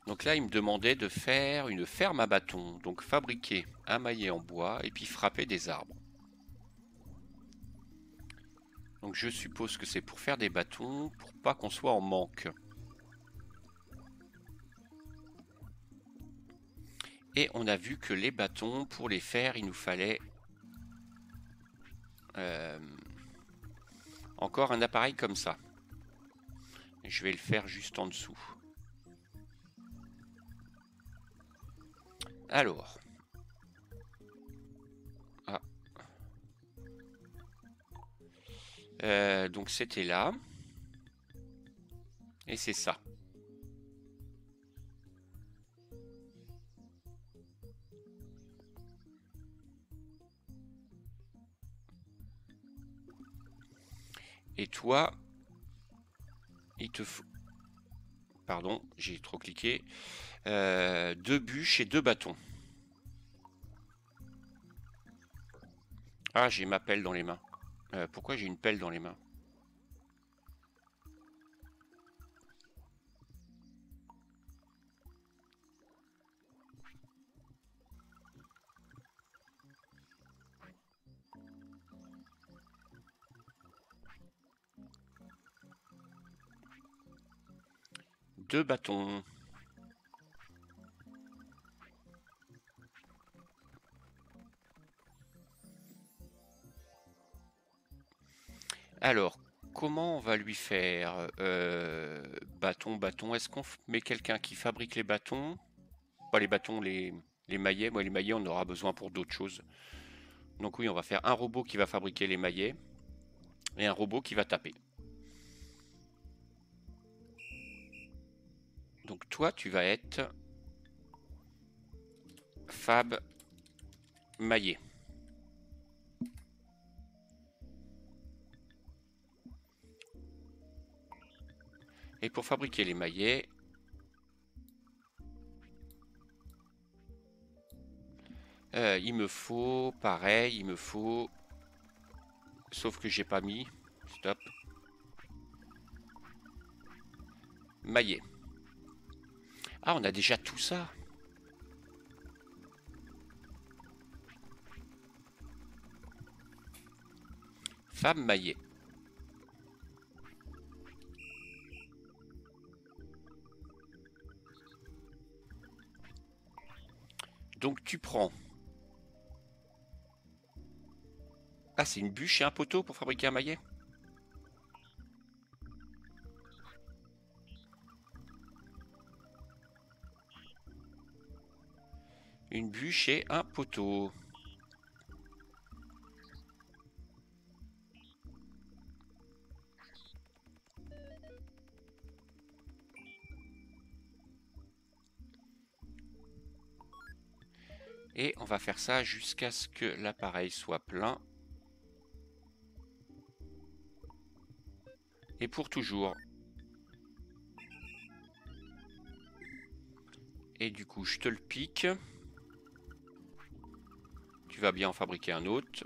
Donc là, il me demandait de faire une ferme à bâtons. Donc fabriquer un maillet en bois et puis frapper des arbres. Donc je suppose que c'est pour faire des bâtons, pour pas qu'on soit en manque. Et on a vu que les bâtons, pour les faire, il nous fallait encore un appareil comme ça. Je vais le faire juste en dessous. Alors. Donc c'était là. Et c'est ça. Et toi, il te faut... Pardon, j'ai trop cliqué. 2 bûches et 2 bâtons. Ah, j'ai ma pelle dans les mains. Pourquoi j'ai une pelle dans les mains? Deux bâtons. Alors, comment on va lui faire bâton, bâton. Est-ce qu'on met quelqu'un qui fabrique les bâtons? Pas les bâtons, les maillets. Moi, les maillets, on aura besoin pour d'autres choses. Donc oui, on va faire un robot qui va fabriquer les maillets et un robot qui va taper. Donc toi, tu vas être Fab Maillet. Et pour fabriquer les maillets, il me faut, pareil, il me faut... Sauf que j'ai pas mis. Stop. Maillet. Ah, on a déjà tout ça. Femme Maillet. Donc tu prends... Ah, c'est une bûche et un poteau pour fabriquer un maillet? Une bûche et un poteau. Et on va faire ça jusqu'à ce que l'appareil soit plein. Et pour toujours. Et du coup, je te le pique. Tu vas bien en fabriquer un autre.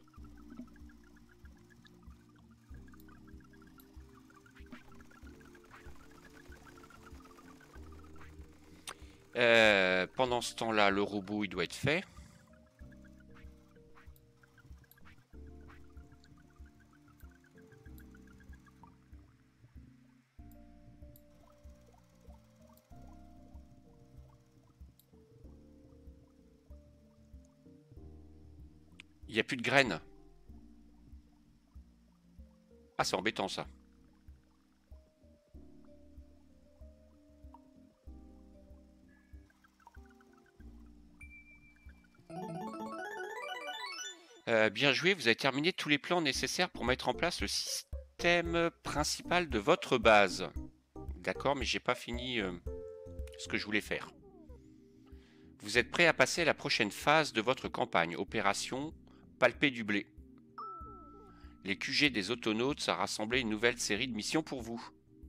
Pendant ce temps-là, le robot, il doit être fait. Il n'y a plus de graines. Ah, c'est embêtant ça. Bien joué, vous avez terminé tous les plans nécessaires pour mettre en place le système principal de votre base. D'accord, mais j'ai pas fini ce que je voulais faire. Vous êtes prêt à passer à la prochaine phase de votre campagne, opération palper du blé. Les QG des autonautes a rassemblé une nouvelle série de missions pour vous.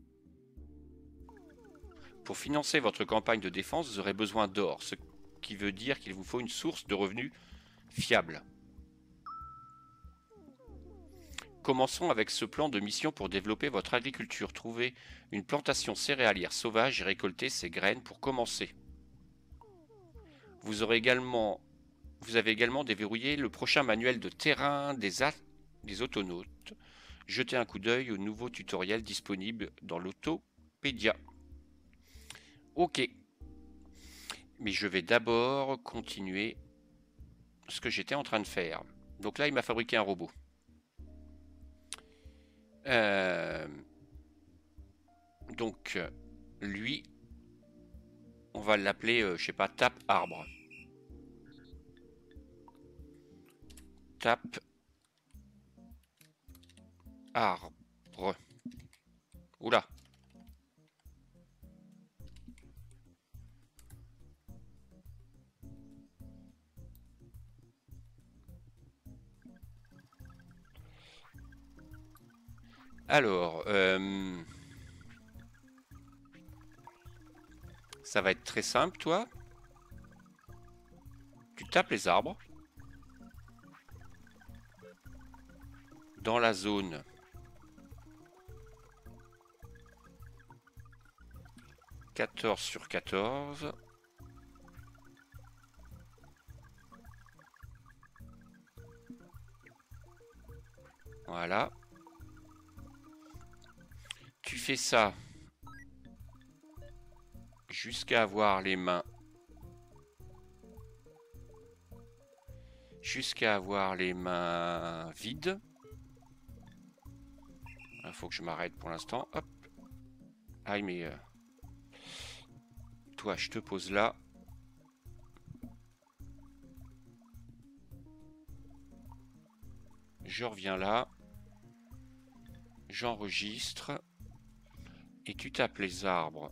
Pour financer votre campagne de défense, vous aurez besoin d'or, ce qui veut dire qu'il vous faut une source de revenus fiable. Commençons avec ce plan de mission pour développer votre agriculture. Trouvez une plantation céréalière sauvage et récoltez ses graines pour commencer. Vous avez également déverrouillé le prochain manuel de terrain des autonautes. Jetez un coup d'œil au nouveau tutoriel disponible dans l'Autopédia. Ok. Mais je vais d'abord continuer ce que j'étais en train de faire. Donc là, il m'a fabriqué un robot. Donc, lui, on va l'appeler, je sais pas, tape arbre. Tape arbre. Oula. Alors, ça va être très simple, toi. Tu tapes les arbres. Dans la zone 14 sur 14. Voilà. Tu fais ça jusqu'à avoir les mains. Jusqu'à avoir les mains vides. Il faut que je m'arrête pour l'instant. Hop. Ah, mais toi, je te pose là. Je reviens là. J'enregistre. Et tu tapes les arbres.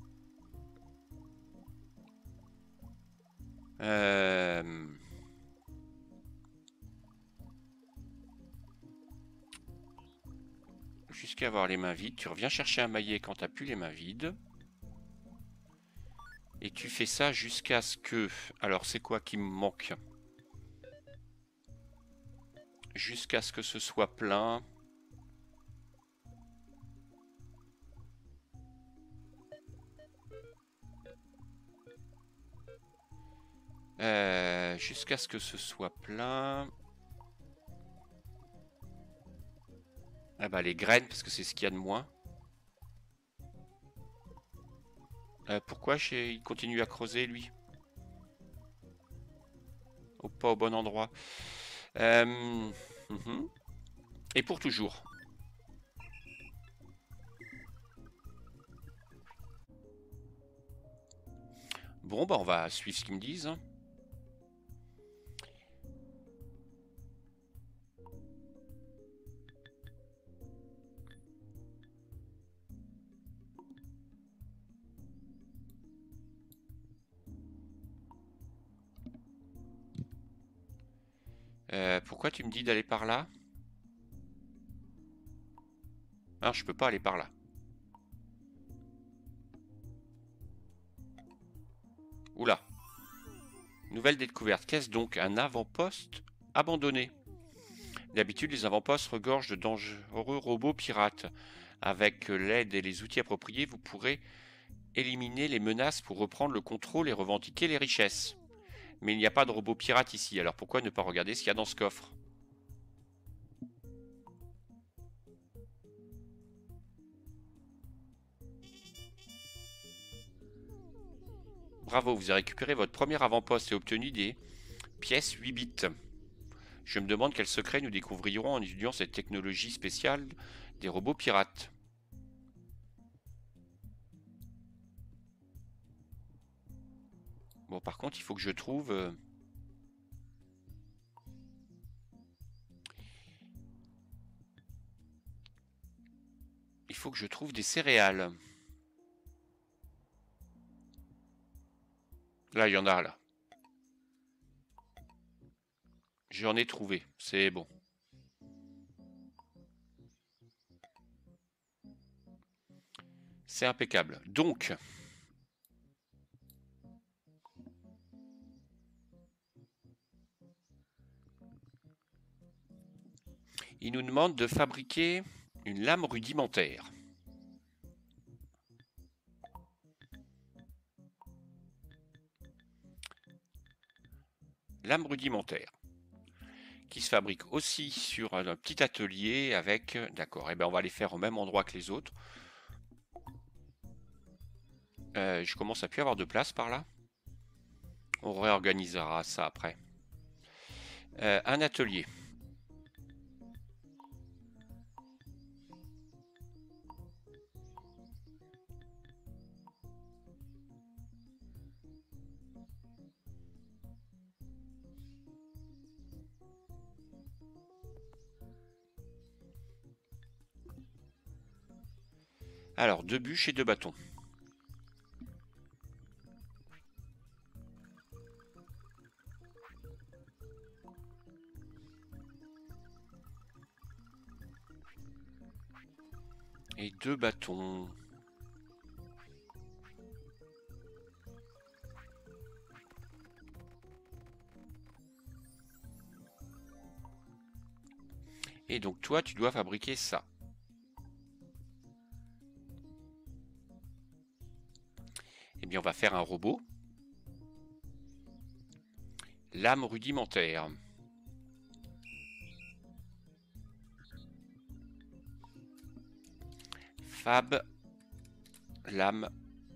Jusqu'à avoir les mains vides. Tu reviens chercher un maillet quand tu n'as plus les mains vides. Et tu fais ça jusqu'à ce que... Alors, c'est quoi qui me manque? Jusqu'à ce que ce soit plein. Jusqu'à ce que ce soit plein. Ah bah les graines, parce que c'est ce qu'il y a de moins. Pourquoi il continue à creuser, lui? Pas au bon endroit. Et pour toujours. Bon, bah on va suivre ce qu'ils me disent. Pourquoi tu me dis d'aller par là? Ah, je peux pas aller par là. Oula. Nouvelle découverte. Qu'est-ce donc? Un avant-poste abandonné. D'habitude, les avant-postes regorgent de dangereux robots pirates. Avec l'aide et les outils appropriés, vous pourrez éliminer les menaces pour reprendre le contrôle et revendiquer les richesses. Mais il n'y a pas de robot pirate ici, alors pourquoi ne pas regarder ce qu'il y a dans ce coffre? Bravo, vous avez récupéré votre premier avant-poste et obtenu des pièces 8 bits. Je me demande quel secret nous découvrirons en étudiant cette technologie spéciale des robots pirates. Bon, par contre, il faut que je trouve... Il faut que je trouve des céréales. Là, il y en a, là. J'en ai trouvé, c'est bon. C'est impeccable. Donc, Il nous demande de fabriquer une lame rudimentaire. Lame rudimentaire. Qui se fabrique aussi sur un petit atelier avec... D'accord, et ben on va les faire au même endroit que les autres. Je commence à plus avoir de place par là. On réorganisera ça après. Un atelier. Alors, 2 bûches et 2 bâtons. Et 2 bâtons. Et donc toi, tu dois fabriquer ça. Eh bien, on va faire un robot. Lame rudimentaire. Fab. Lame.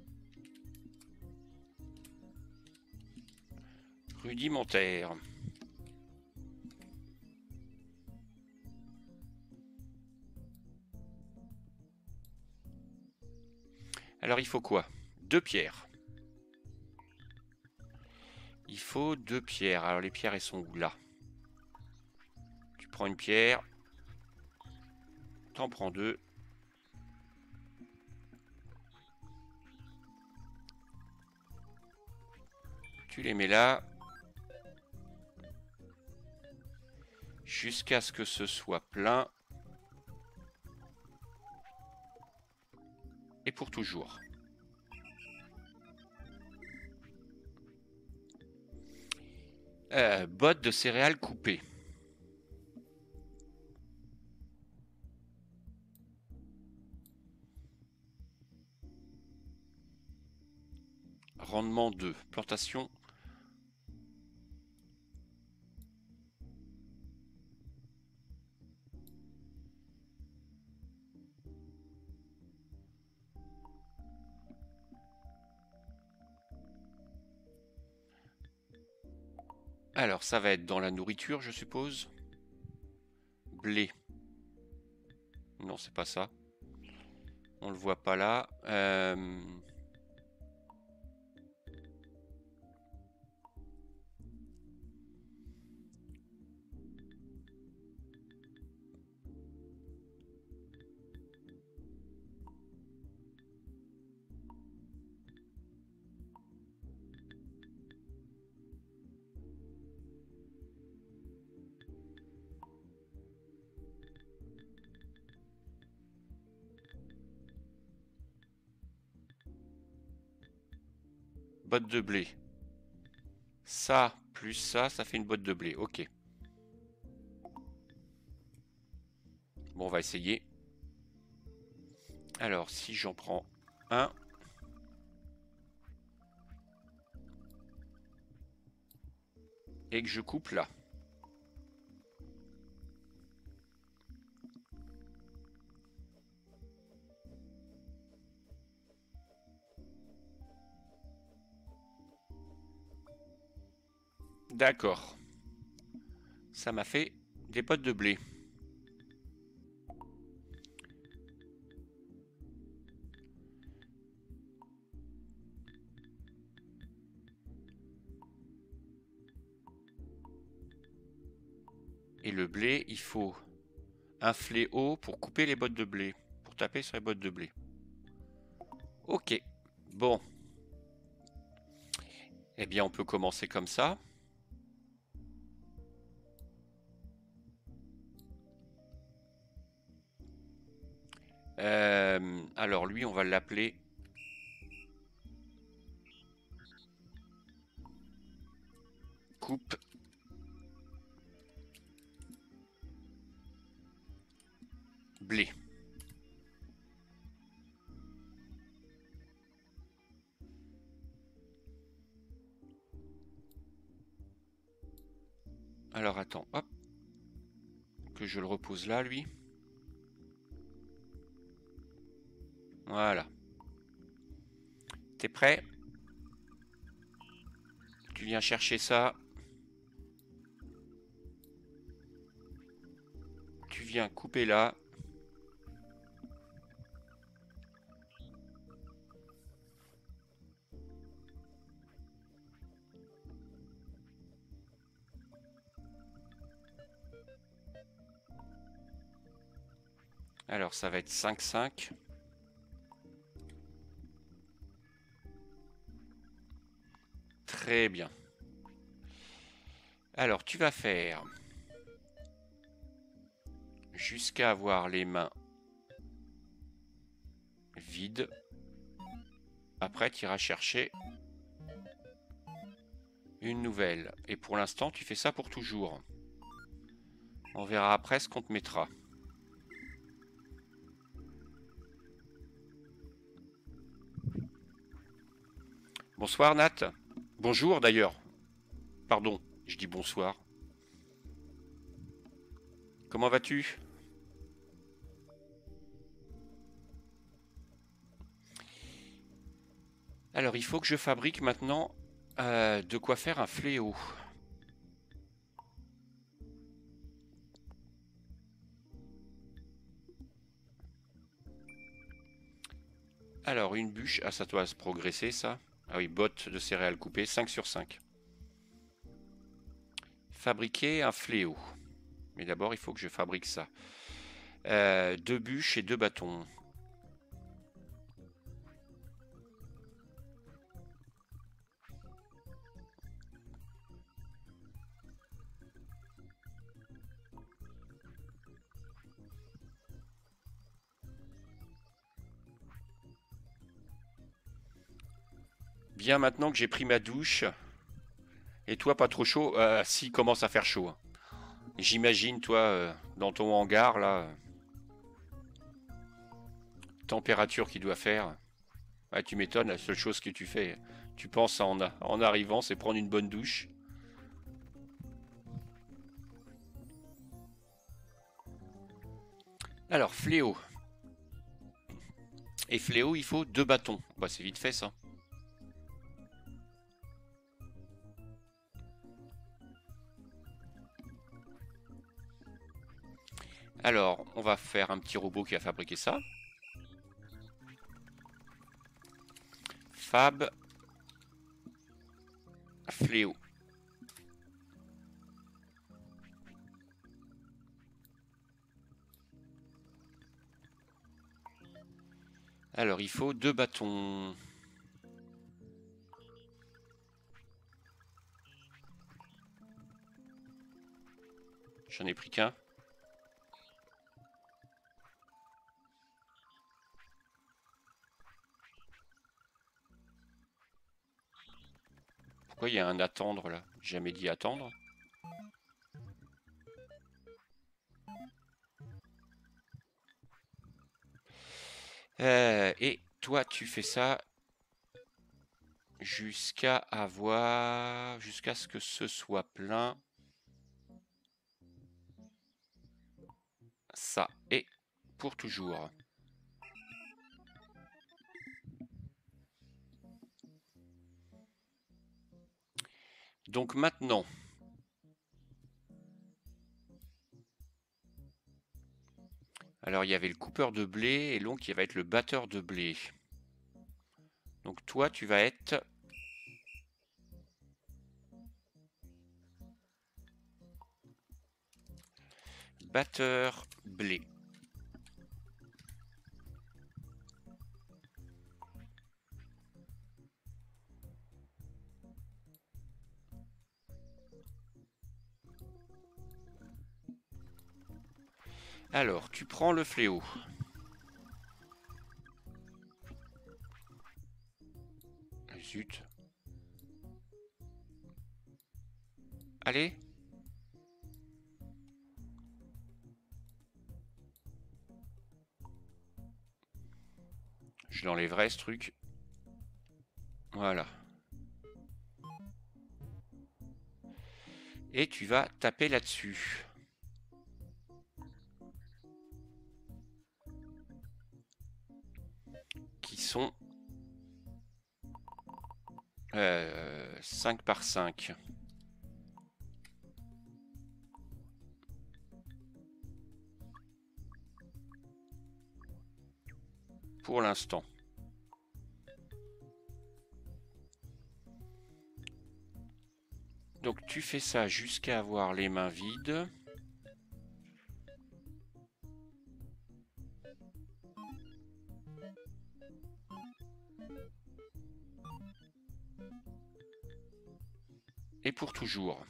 Rudimentaire. Alors, il faut quoi? 2 pierres. Il faut 2 pierres. Alors, les pierres, elles sont où? Là. Tu prends une pierre. T'en prends 2. Tu les mets là. Jusqu'à ce que ce soit plein. Et pour toujours. Bottes de céréales coupées. Rendement 2. Plantation. Alors, ça va être dans la nourriture, je suppose. Blé. Non, c'est pas ça. On le voit pas là. Botte de blé. Ça, plus ça, ça fait une botte de blé. Ok. Bon, on va essayer. Alors, si j'en prends un. Et que je coupe là. D'accord. Ça m'a fait des bottes de blé. Et le blé, il faut un fléau pour couper les bottes de blé. Pour taper sur les bottes de blé. Ok. Bon. Eh bien, on peut commencer comme ça. Alors lui, on va l'appeler coupe blé. Alors attends, hop. Que je le repose là, lui. Voilà. T'es prêt? Tu viens chercher ça. Tu viens couper là. Alors ça va être 5-5. Très bien. Alors tu vas faire jusqu'à avoir les mains vides. Après tu iras chercher une nouvelle. Et pour l'instant tu fais ça pour toujours. On verra après ce qu'on te mettra. Bonsoir Nat. Bonjour d'ailleurs. Pardon, je dis bonsoir. Comment vas-tu? Alors il faut que je fabrique maintenant de quoi faire un fléau. Alors une bûche, ah ça doit se progresser ça. Ah oui, botte de céréales coupées, 5 sur 5. Fabriquer un fléau. Mais d'abord il faut que je fabrique ça. 2 bûches et 2 bâtons. Bien maintenant que j'ai pris ma douche. Et toi pas trop chaud? Si, commence à faire chaud. J'imagine toi dans ton hangar là. Température qu'il doit faire. Ouais, tu m'étonnes, la seule chose que tu fais, tu penses en arrivant, c'est prendre une bonne douche. Alors, fléau. Et fléau, il faut 2 bâtons. Bah, c'est vite fait ça. Alors, on va faire un petit robot qui a fabriqué ça. Fab. Fléau. Alors, il faut 2 bâtons. J'en ai pris qu'un. Pourquoi il y a un attendre là? J'ai jamais dit attendre. Et toi, tu fais ça jusqu'à avoir... Jusqu'à ce que ce soit plein. Ça. Et pour toujours. Donc maintenant... Alors il y avait le coupeur de blé et l'oncle qui va être le batteur de blé. Donc toi tu vas être... batteur blé. Alors tu prends le fléau. Zut. Allez. Je l'enlèverai ce truc. Voilà. Et tu vas taper là-dessus. Qui sont 5 par 5. Pour l'instant. Donc tu fais ça jusqu'à avoir les mains vides. Et pour toujours.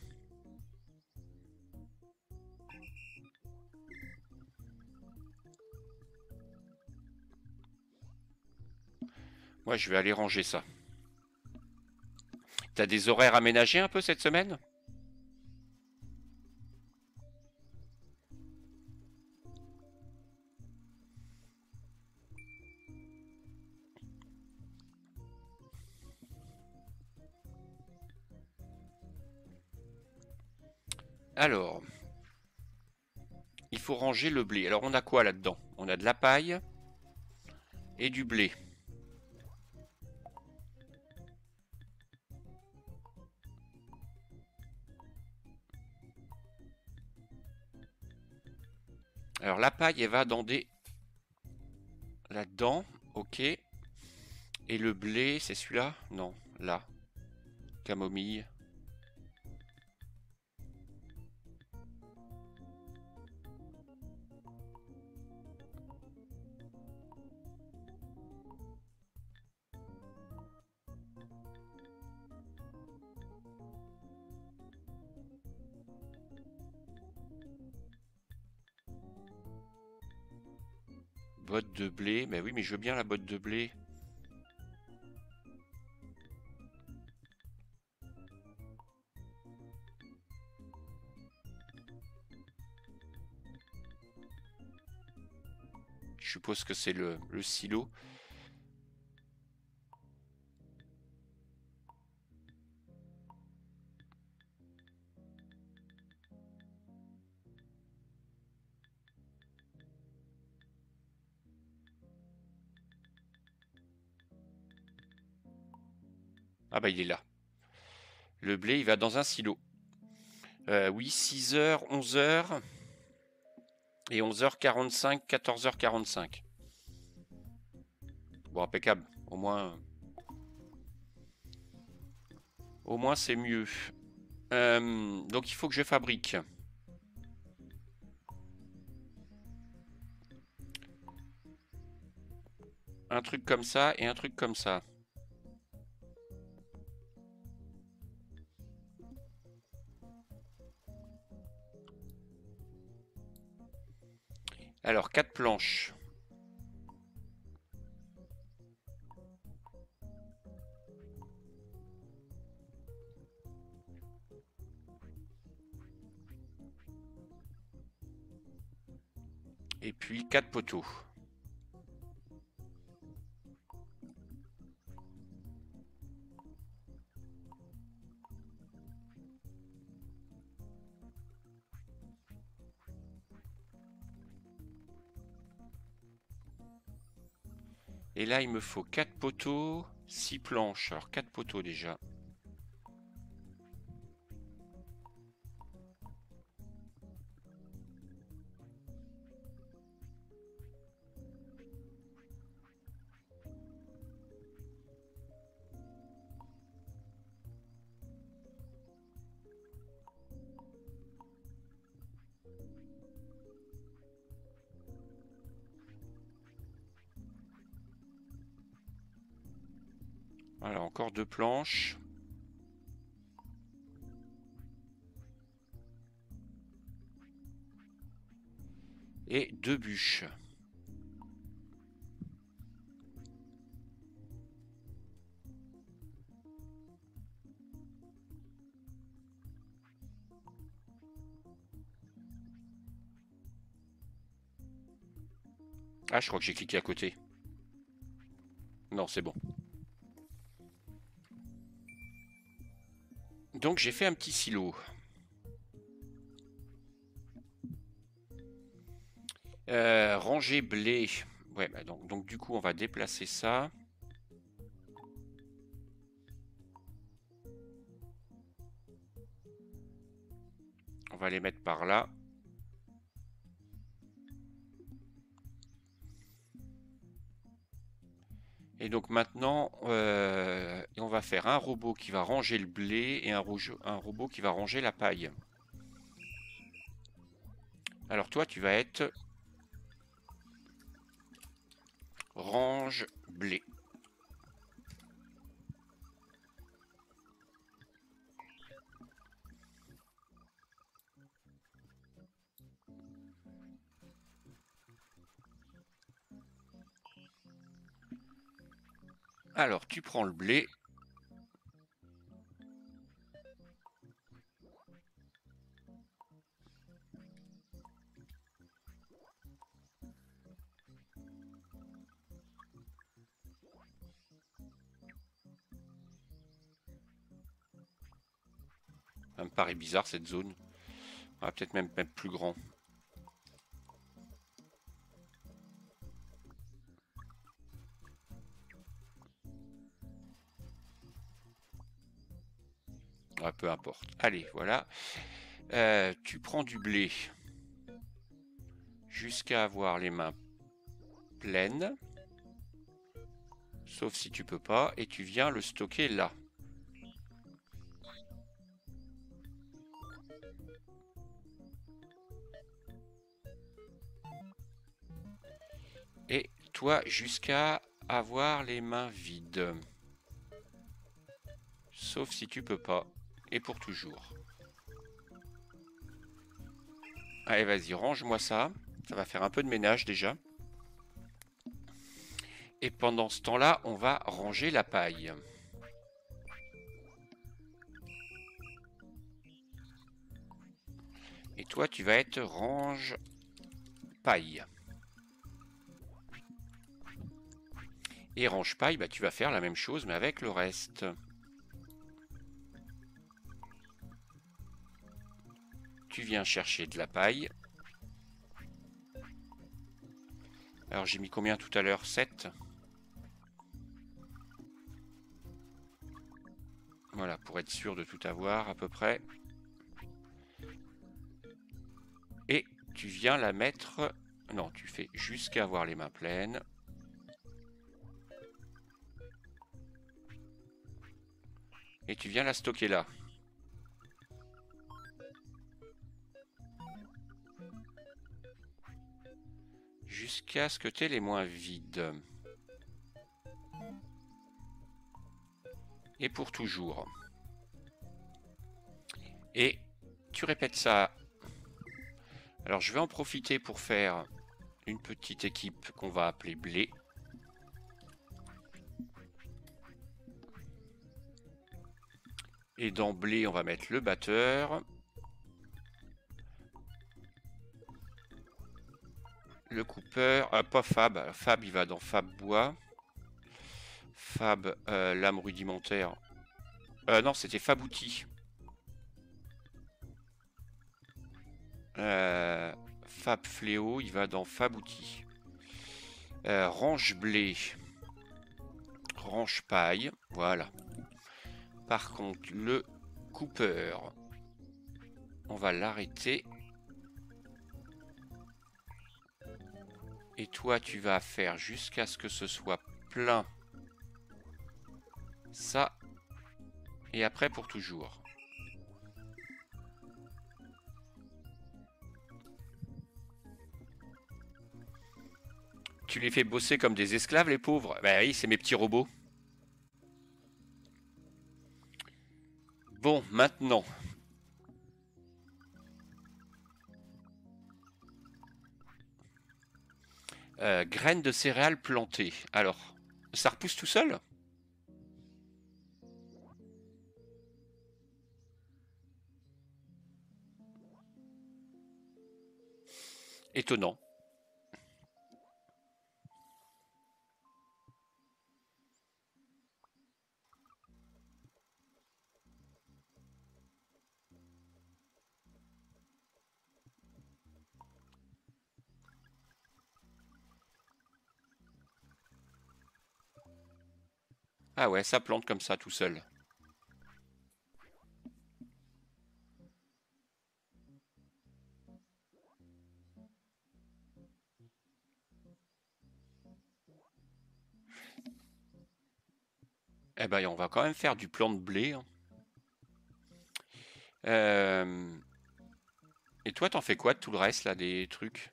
Moi, je vais aller ranger ça. T'as des horaires aménagés un peu cette semaine? Alors, il faut ranger le blé. Alors, on a quoi là-dedans? On a de la paille et du blé. Alors, la paille, elle va dans des... Là-dedans, ok. Et le blé, c'est celui-là? Non, là. Camomille. Botte de blé. Mais oui, mais je veux bien la botte de blé. Je suppose que c'est le silo. Ah bah il est là. Le blé, il va dans un silo. Oui, 6h, 11h. Et 11h45, 14h45. Bon, impeccable. Au moins c'est mieux. Donc il faut que je fabrique. Un truc comme ça et un truc comme ça. Alors, 4 planches. Et puis 4 poteaux. Et là, il me faut 4 poteaux, 6 planches. Alors, 4 poteaux déjà. Voilà, encore 2 planches. Et 2 bûches. Ah, je crois que j'ai cliqué à côté. Non, c'est bon. Donc j'ai fait un petit silo. Ranger blé. Ouais, bah donc du coup on va déplacer ça. On va les mettre par là. Et donc maintenant, on va faire un robot qui va ranger le blé et un robot qui va ranger la paille. Alors toi, tu vas être range blé. Alors, tu prends le blé. Ça me paraît bizarre cette zone. On va peut-être même mettre plus grand. Ah, peu importe. Allez, voilà. Tu prends du blé jusqu'à avoir les mains pleines. Sauf si tu peux pas. Et tu viens le stocker là. Et toi jusqu'à avoir les mains vides. Sauf si tu peux pas. Et pour toujours. Allez, vas-y, range-moi ça. Ça va faire un peu de ménage déjà. Et pendant ce temps-là, on va ranger la paille. Et toi, tu vas être range paille. Et range paille, bah, tu vas faire la même chose, mais avec le reste. Tu viens chercher de la paille. Alors, j'ai mis combien tout à l'heure? 7. Voilà, pour être sûr de tout avoir à peu près. Et tu viens la mettre... Non, tu fais jusqu'à avoir les mains pleines. Et tu viens la stocker là. Jusqu'à ce que tu aies les moins vides. Et pour toujours. Et tu répètes ça. Alors je vais en profiter pour faire une petite équipe qu'on va appeler blé. Et dans blé, on va mettre le batteur. Le coupeur. Pas Fab. Fab, il va dans Fab bois. Fab, lame rudimentaire. Non, c'était Fab outil. Fab fléau, il va dans Fab outil. Range blé. Range paille. Voilà. Par contre, le coupeur, on va l'arrêter. Et toi, tu vas faire jusqu'à ce que ce soit plein. Ça. Et après, pour toujours. Tu les fais bosser comme des esclaves, les pauvres? Bah oui, c'est mes petits robots. Bon, maintenant. Graines de céréales plantées. Alors, ça repousse tout seul? Étonnant. Ah ouais, ça plante comme ça tout seul. Eh ben, on va quand même faire du plant de blé, hein. Et toi, t'en fais quoi de tout le reste, là, des trucs?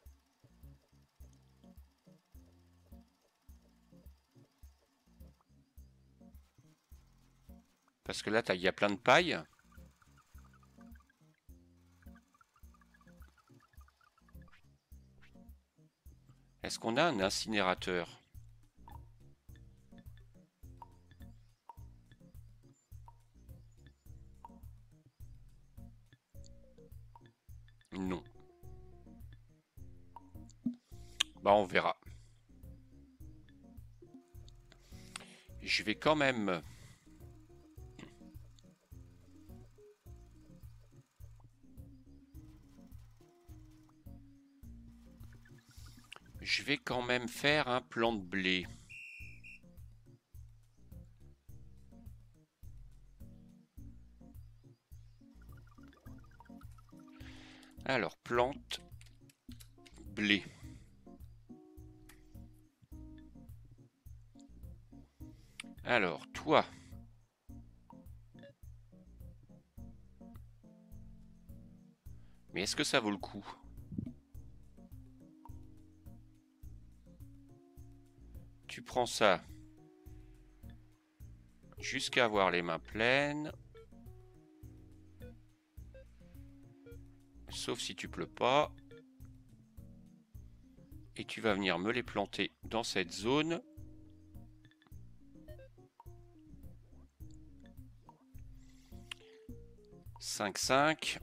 Parce que là, il y a plein de paille. Est-ce qu'on a un incinérateur? Non. Bah, on verra. Je vais quand même... Je vais quand même faire un plant de blé. Alors, plante, blé. Alors, toi. Mais est-ce que ça vaut le coup? Tu prends ça jusqu'à avoir les mains pleines. Sauf si tu pleut pas. Et tu vas venir me les planter dans cette zone. Cinq, 5.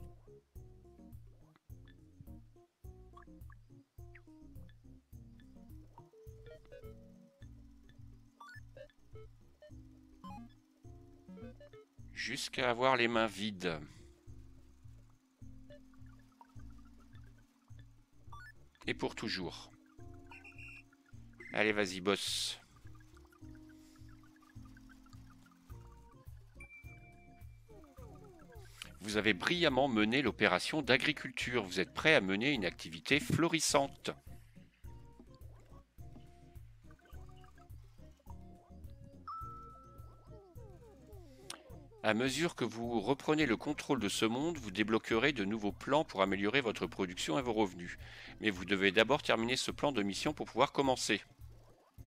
Jusqu'à avoir les mains vides. Et pour toujours. Allez, vas-y, boss. Vous avez brillamment mené l'opération d'agriculture. Vous êtes prêt à mener une activité florissante. À mesure que vous reprenez le contrôle de ce monde, vous débloquerez de nouveaux plans pour améliorer votre production et vos revenus. Mais vous devez d'abord terminer ce plan de mission pour pouvoir commencer.